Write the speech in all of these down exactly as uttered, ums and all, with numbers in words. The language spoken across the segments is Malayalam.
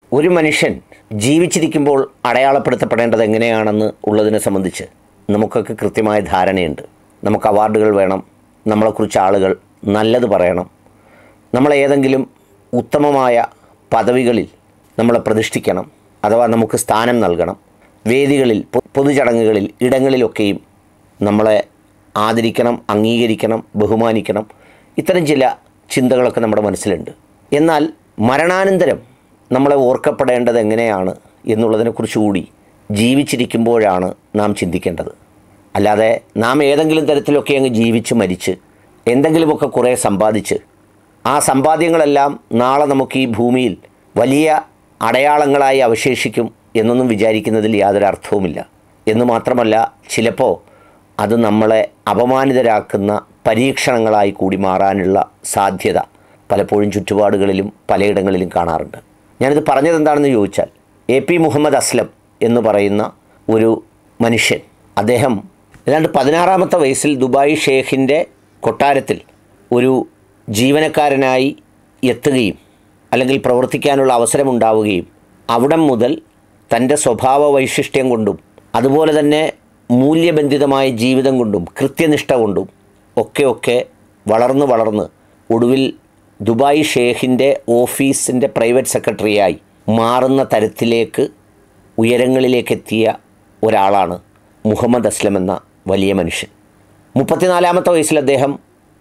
ഒരു മനുഷ്യൻ ജീവിച്ചിരിക്കുമ്പോൾ അടയാളപ്പെടുത്തപ്പെടേണ്ടത് എങ്ങനെയാണെന്ന് ഉള്ളതിനെ സംബന്ധിച്ച് നമുക്കൊക്കെ കൃത്യമായ ധാരണയുണ്ട്. നമുക്ക് അവാർഡുകൾ വേണം, നമ്മളെക്കുറിച്ച് ആളുകൾ നല്ലത് പറയണം, നമ്മളേതെങ്കിലും ഉത്തമമായ പദവികളിൽ നമ്മളെ പ്രതിഷ്ഠിക്കണം, അഥവാ നമുക്ക് സ്ഥാനം നൽകണം, വേദികളിൽ, പൊതുചടങ്ങുകളിൽ, ഇടങ്ങളിലൊക്കെയും നമ്മളെ ആദരിക്കണം, അംഗീകരിക്കണം, ബഹുമാനിക്കണം. ഇത്തരം ചില ചിന്തകളൊക്കെ നമ്മുടെ മനസ്സിലുണ്ട്. എന്നാൽ മരണാനന്തരം നമ്മളെ ഓർക്കപ്പെടേണ്ടത് എങ്ങനെയാണ് എന്നുള്ളതിനെക്കുറിച്ച് കൂടി ജീവിച്ചിരിക്കുമ്പോഴാണ് നാം ചിന്തിക്കേണ്ടത്. അല്ലാതെ നാം ഏതെങ്കിലും തരത്തിലൊക്കെ അങ്ങ് ജീവിച്ച് മരിച്ച് എന്തെങ്കിലുമൊക്കെ കുറേ സമ്പാദിച്ച് ആ സമ്പാദ്യങ്ങളെല്ലാം നാളെ നമുക്ക് ഈ ഭൂമിയിൽ വലിയ അടയാളങ്ങളായി അവശേഷിക്കും എന്നൊന്നും വിചാരിക്കുന്നതിൽ യാതൊരു അർത്ഥവുമില്ല. എന്ന് മാത്രമല്ല, ചിലപ്പോൾ അത് നമ്മളെ അപമാനിതരാക്കുന്ന പരീക്ഷണങ്ങളായി കൂടി മാറാനുള്ള സാധ്യത പലപ്പോഴും ചുറ്റുപാടുകളിലും പലയിടങ്ങളിലും കാണാറുണ്ട്. ഞാനിത് പറഞ്ഞത് എന്താണെന്ന് ചോദിച്ചാൽ, എ പി മുഹമ്മദ് അസ്ലം എന്ന് പറയുന്ന ഒരു മനുഷ്യൻ, അദ്ദേഹം ഏതാണ്ട് പതിനാറാമത്തെ വയസ്സിൽ ദുബായ് ഷേഖിൻ്റെ കൊട്ടാരത്തിൽ ഒരു ജീവനക്കാരനായി എത്തുകയും അല്ലെങ്കിൽ പ്രവർത്തിക്കാനുള്ള അവസരമുണ്ടാവുകയും അവിടം മുതൽ തൻ്റെ സ്വഭാവ വൈശിഷ്ട്യം കൊണ്ടും അതുപോലെ തന്നെ മൂല്യബന്ധിതമായ ജീവിതം കൊണ്ടും കൃത്യനിഷ്ഠ കൊണ്ടും ഒക്കെ ഒക്കെ വളർന്ന് വളർന്ന് ഒടുവിൽ ദുബായ് ഷേഖിൻ്റെ ഓഫീസിൻ്റെ പ്രൈവറ്റ് സെക്രട്ടറിയായി മാറുന്ന തരത്തിലേക്ക് ഉയരങ്ങളിലേക്കെത്തിയ ഒരാളാണ് മുഹമ്മദ് അസ്ലം എന്ന വലിയ മനുഷ്യൻ. മുപ്പത്തിനാലാമത്തെ വയസ്സിൽ അദ്ദേഹം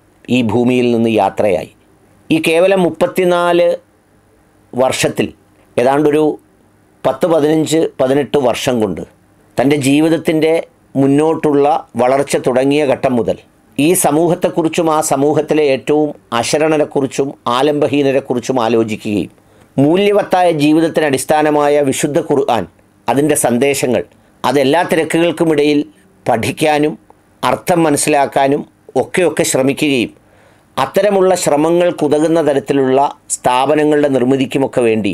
ഈ ഭൂമിയിൽ നിന്ന് യാത്രയായി. ഈ കേവലം മുപ്പത്തിനാല് വർഷത്തിൽ ഏതാണ്ടൊരു പത്ത് പതിനഞ്ച് പതിനെട്ട് വർഷം കൊണ്ട് തൻ്റെ ജീവിതത്തിൻ്റെ മുന്നോട്ടുള്ള വളർച്ച തുടങ്ങിയ ഘട്ടം മുതൽ ഈ സമൂഹത്തെക്കുറിച്ചും ആ സമൂഹത്തിലെ ഏറ്റവും അശരണരെക്കുറിച്ചും ആലംബഹീനരെക്കുറിച്ചും ആലോചിക്കുകയും മൂല്യവത്തായ ജീവിതത്തിന് അടിസ്ഥാനമായ വിശുദ്ധ ഖുർആൻ, അതിൻ്റെ സന്ദേശങ്ങൾ അതെല്ലാ തിരക്കുകൾക്കുമിടയിൽ പഠിക്കാനും അർത്ഥം മനസ്സിലാക്കാനും ഒക്കെയൊക്കെ ശ്രമിക്കുകയും അത്തരമുള്ള ശ്രമങ്ങൾക്കുതകുന്ന തരത്തിലുള്ള സ്ഥാപനങ്ങളുടെ നിർമ്മിതിക്കുമൊക്കെ വേണ്ടി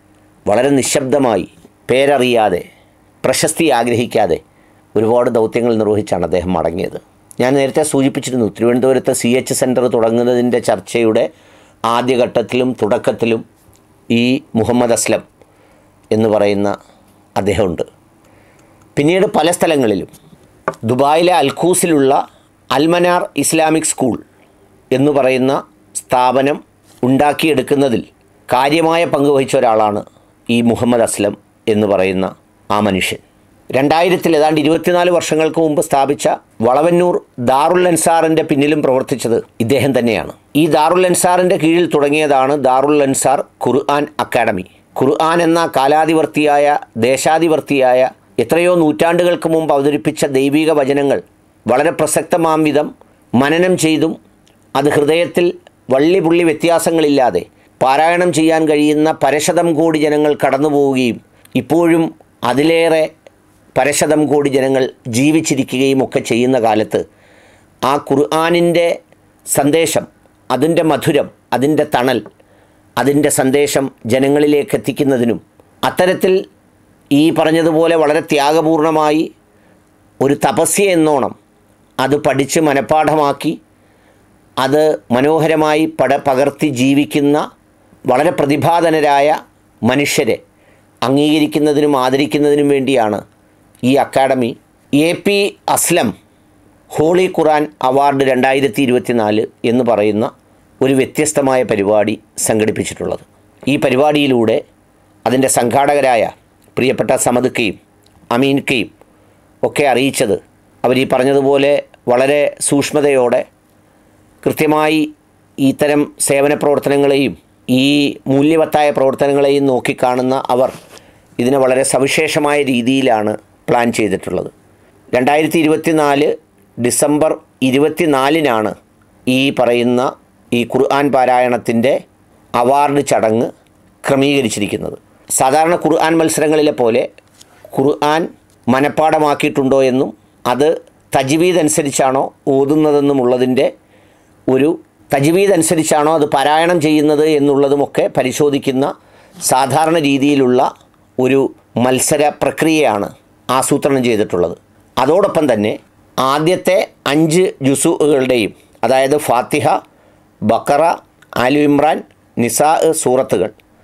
വളരെ നിശബ്ദമായി, പേരറിയാതെ, പ്രശസ്തി ആഗ്രഹിക്കാതെ ഒരുപാട് ദൗത്യങ്ങൾ നിർവഹിച്ചാണ് അദ്ദേഹം മടങ്ങിയത്. ഞാൻ നേരത്തെ സൂചിപ്പിച്ചിരുന്നു, തിരുവനന്തപുരത്ത് സി എച്ച് സെൻറ്റർ തുടങ്ങുന്നതിൻ്റെ ചർച്ചയുടെ ആദ്യഘട്ടത്തിലും തുടക്കത്തിലും ഈ മുഹമ്മദ് അസ്ലം എന്ന് പറയുന്ന അദ്ദേഹമുണ്ട്. പിന്നീട് പല സ്ഥലങ്ങളിലും ദുബായിലെ അൽഖൂസിലുള്ള അൽമനാർ ഇസ്ലാമിക് സ്കൂൾ എന്ന് പറയുന്ന സ്ഥാപനം ഉണ്ടാക്കിയെടുക്കുന്നതിൽ കാര്യമായ പങ്ക് വഹിച്ച ഒരാളാണ് ഈ മുഹമ്മദ് അസ്ലം എന്ന് പറയുന്ന ആ മനുഷ്യൻ. രണ്ടായിരത്തിൽ ഏതാണ്ട് ഇരുപത്തിനാല് വർഷങ്ങൾക്ക് മുമ്പ് സ്ഥാപിച്ച വളവന്നൂർ ദാറുൽ അൻസാറിൻ്റെ പിന്നിലും പ്രവർത്തിച്ചത് ഇദ്ദേഹം തന്നെയാണ്. ഈ ദാറുൽ അൻസാറിൻ്റെ കീഴിൽ തുടങ്ങിയതാണ് ദാറുൽ അൻസാർ ഖുർആൻ അക്കാഡമി. ഖുർആൻ എന്ന കാലാതിവർത്തിയായ, ദേശാതിവർത്തിയായ, എത്രയോ നൂറ്റാണ്ടുകൾക്ക് മുമ്പ് അവതരിപ്പിച്ച ദൈവിക വചനങ്ങൾ വളരെ പ്രസക്തമാം വിധം മനനം ചെയ്തും അത് ഹൃദയത്തിൽ വള്ളിപുള്ളി വ്യത്യാസങ്ങളില്ലാതെ പാരായണം ചെയ്യാൻ കഴിയുന്ന പരശതം കോടി ജനങ്ങൾ കടന്നു പോവുകയും ഇപ്പോഴും അതിലേറെ പരശതം കോടി ജനങ്ങൾ ജീവിച്ചിരിക്കുകയും ഒക്കെ ചെയ്യുന്ന കാലത്ത് ആ ഖുർആനിൻ്റെ സന്ദേശം, അതിൻ്റെ മധുരം, അതിൻ്റെ തണൽ, അതിൻ്റെ സന്ദേശം ജനങ്ങളിലേക്ക് എത്തിക്കുന്നതിനും അത്തരത്തിൽ ഈ പറഞ്ഞതുപോലെ വളരെ ത്യാഗപൂർണമായി ഒരു തപസ്യ എന്നോണം അത് പഠിച്ച് മനഃപ്പാഠമാക്കി അത് മനോഹരമായി പട പകർത്തി ജീവിക്കുന്ന വളരെ പ്രതിഭാധനരായ മനുഷ്യരെ അംഗീകരിക്കുന്നതിനും ആദരിക്കുന്നതിനും വേണ്ടിയാണ് ഈ academy A P Aslam Holy Quran Award രണ്ടായിരത്തി ഇരുപത്തി നാല് എന്ന് പറയുന്ന ഒരു വ്യത്യസ്തമായ പരിപാടി സംഘടിപ്പിച്ചിട്ടുള്ളത്. ഈ പരിപാടിയിലൂടെ അതിൻ്റെ സംഘാടകരായ പ്രിയപ്പെട്ട സമദുക്കയും അമീൻക്കയും ഒക്കെ അറിയിച്ചത്, അവർ ഈ പറഞ്ഞതുപോലെ വളരെ സൂക്ഷ്മതയോടെ കൃത്യമായി ഇത്തരം സേവന പ്രവർത്തനങ്ങളെയും ഈ മൂല്യവത്തായ പ്രവർത്തനങ്ങളെയും നോക്കിക്കാണുന്ന അവർ ഇതിനെ വളരെ സവിശേഷമായ രീതിയിലാണ് പ്ലാൻ ചെയ്തിട്ടുള്ളത്. രണ്ടായിരത്തി ഇരുപത്തി നാല് ഡിസംബർ ഇരുപത്തി നാലിനാണ് ഈ പറയുന്ന ഈ ഖുർആൻ പാരായണത്തിൻ്റെ അവാർഡ് ചടങ്ങ് ക്രമീകരിച്ചിരിക്കുന്നത്. സാധാരണ ഖുർആൻ മത്സരങ്ങളിലെ പോലെ ഖുർആൻ മനഃപ്പാഠമാക്കിയിട്ടുണ്ടോ എന്നും അത് തജ്വീദ് അനുസരിച്ചാണോ ഓതുന്നതെന്നുമുള്ളതിൻ്റെ ഒരു തജ്വീദ് അനുസരിച്ചാണോ അത് പാരായണം ചെയ്യുന്നത് എന്നുള്ളതുമൊക്കെ പരിശോധിക്കുന്ന സാധാരണ രീതിയിലുള്ള ഒരു മത്സര പ്രക്രിയയാണ് ആസൂത്രണം ചെയ്തിട്ടുള്ളത്. അതോടൊപ്പം തന്നെ ആദ്യത്തെ അഞ്ച് ജുസുകളുടെയും, അതായത് ഫാത്തിഹ, ബക്കറ, ആലു ഇമ്രാൻ, നിസാ സൂറത്തുകൾ,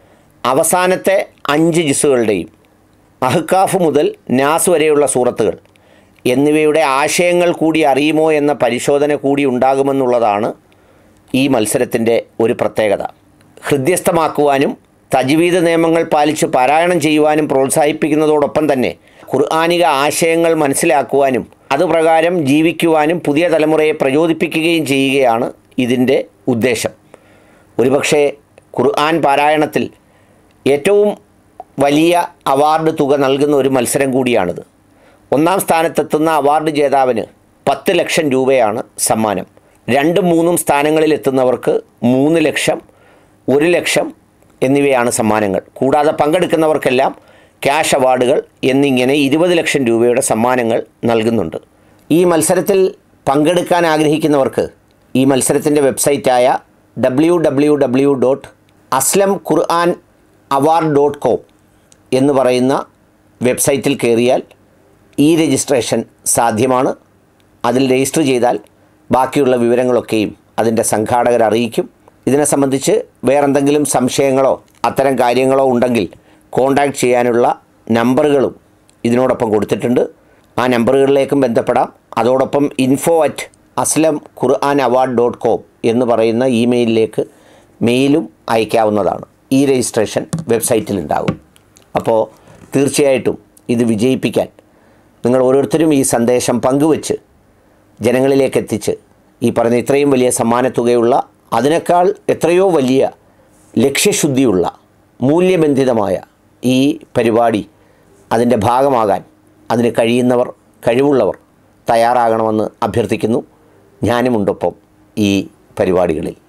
അവസാനത്തെ അഞ്ച് ജിസുകളുടെയും അഹ്കാഫ് മുതൽ നാസ് വരെയുള്ള സൂറത്തുകൾ എന്നിവയുടെ ആശയങ്ങൾ കൂടി അറിയുമോ എന്ന പരിശോധന കൂടി ഉണ്ടാകുമെന്നുള്ളതാണ് ഈ മത്സരത്തിൻ്റെ ഒരു പ്രത്യേകത. ഹൃദ്യസ്ഥമാക്കുവാനും തജ്വീദ് നിയമങ്ങൾ പാലിച്ച് പാരായണം ചെയ്യുവാനും പ്രോത്സാഹിപ്പിക്കുന്നതോടൊപ്പം തന്നെ ഖുർആനിക ആശയങ്ങൾ മനസ്സിലാക്കുവാനും അതുപ്രകാരം ജീവിക്കുവാനും പുതിയ തലമുറയെ പ്രചോദിപ്പിക്കുകയും ചെയ്യുകയാണ് ഇതിൻ്റെ ഉദ്ദേശം. ഒരുപക്ഷെ ഖുർആൻ പാരായണത്തിൽ ഏറ്റവും വലിയ അവാർഡ് തുക നൽകുന്ന ഒരു മത്സരം കൂടിയാണിത്. ഒന്നാം സ്ഥാനത്തെത്തുന്ന അവാർഡ് ജേതാവിന് പത്ത് ലക്ഷം രൂപയാണ് സമ്മാനം. രണ്ടും മൂന്നും സ്ഥാനങ്ങളിൽ എത്തുന്നവർക്ക് മൂന്ന് ലക്ഷം, ഒരു ലക്ഷം എന്നിവയാണ് സമ്മാനങ്ങൾ. കൂടാതെ പങ്കെടുക്കുന്നവർക്കെല്ലാം ക്യാഷ് അവാർഡുകൾ എന്നിങ്ങനെ ഇരുപത് ലക്ഷം രൂപയുടെ സമ്മാനങ്ങൾ നൽകുന്നുണ്ട്. ഈ മത്സരത്തിൽ പങ്കെടുക്കാൻ ആഗ്രഹിക്കുന്നവർക്ക് ഈ മത്സരത്തിൻ്റെ വെബ്സൈറ്റായ W W W dot Aslam Quran award dot com എന്ന് പറയുന്ന വെബ്സൈറ്റിൽ കയറിയാൽ ഈ രജിസ്ട്രേഷൻ സാധ്യമാണ്. അതിൽ രജിസ്റ്റർ ചെയ്താൽ ബാക്കിയുള്ള വിവരങ്ങളൊക്കെയും അതിൻ്റെ സംഘാടകർ അറിയിക്കും. ഇതിനെ സംബന്ധിച്ച് വേറെന്തെങ്കിലും സംശയങ്ങളോ അത്തരം കാര്യങ്ങളോ ഉണ്ടെങ്കിൽ കോൺടാക്റ്റ് ചെയ്യാനുള്ള നമ്പറുകളും ഇതിനോടൊപ്പം കൊടുത്തിട്ടുണ്ട്. ആ നമ്പറുകളിലേക്കും ബന്ധപ്പെടാം. അതോടൊപ്പം info at Aslam Quran award dot com എന്ന് പറയുന്ന ഇമെയിലിലേക്ക് മെയിലും അയക്കാവുന്നതാണ്. ഈ രജിസ്ട്രേഷൻ വെബ്സൈറ്റിലുണ്ടാകും. അപ്പോൾ തീർച്ചയായിട്ടും ഇത് വിജയിപ്പിക്കാൻ നിങ്ങൾ ഓരോരുത്തരും ഈ സന്ദേശം പങ്കുവച്ച് ജനങ്ങളിലേക്ക് എത്തിച്ച് ഈ പറഞ്ഞ ഇത്രയും വലിയ സമ്മാനത്തുകയുള്ള അതിനേക്കാൾ എത്രയോ വലിയ ലക്ഷ്യശുദ്ധിയുള്ള മൂല്യബന്ധിതമായ ഈ പരിപാടി അതിൻ്റെ ഭാഗമാകാൻ അതിന് കഴിയുന്നവർ, കഴിവുള്ളവർ തയ്യാറാകണമെന്ന് അഭ്യർത്ഥിക്കുന്നു. ഞാനുമുണ്ടൊപ്പം ഈ പരിപാടികളിൽ.